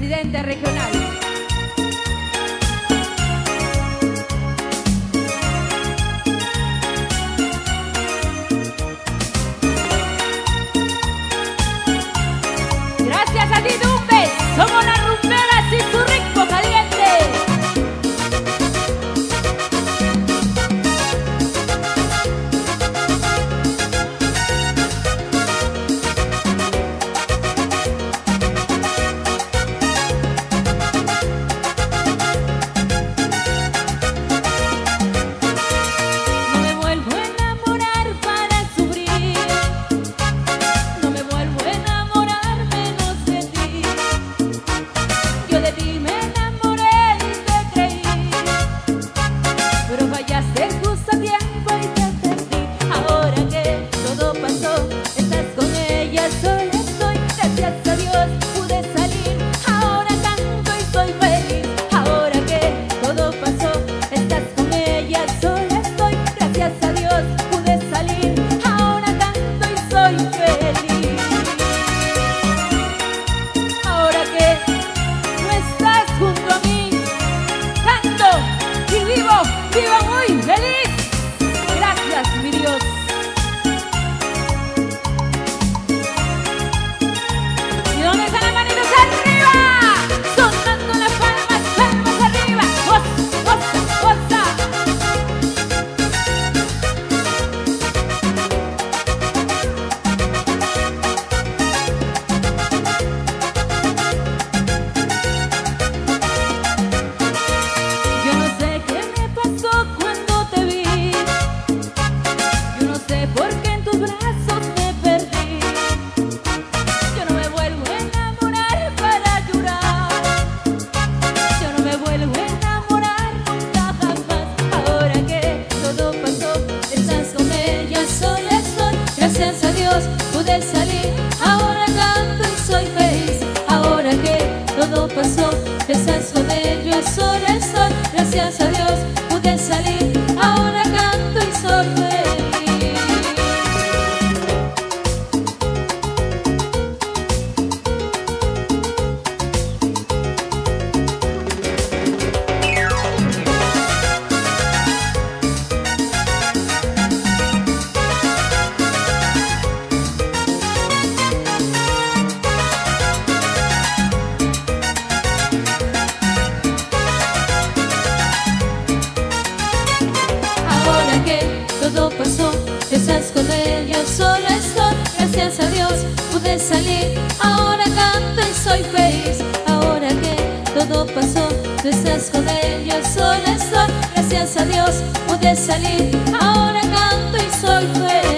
presidente regional. Gracias a ti, Tumbes. Somos las rumberas y su ritmo caliente. ¡Viva muy feliz! Gracias, mi Dios. ¿Y dónde están las manitos arriba? Sonando las palmas, palmas arriba. ¡Osa, osa, osa! Yo no sé qué me pasó cuando te vi. Yo no sé por qué en tus brazos me perdí. Yo no me vuelvo a enamorar para llorar. Yo no me vuelvo a enamorar nunca jamás. Ahora que todo pasó, estás con ella, sola estoy. Gracias a Dios pude salir. Ahora canto y soy feliz. Ahora que todo pasó, estás con ella, sola estoy. Gracias a Dios pude salir. Ahora canto y soy feliz. Ahora que todo pasó, estás con él, yo sola estoy. Gracias a Dios pude salir. Ahora canto y soy feliz. Ahora que todo pasó, tú estás con él, yo sola estoy. Gracias a Dios pude salir. Ahora canto y soy feliz.